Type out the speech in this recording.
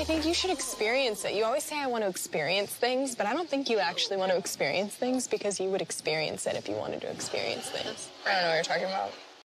I think you should experience it. You always say I want to experience things, but I don't think you actually want to experience things because you would experience it if you wanted to experience things. I don't know what you're talking about.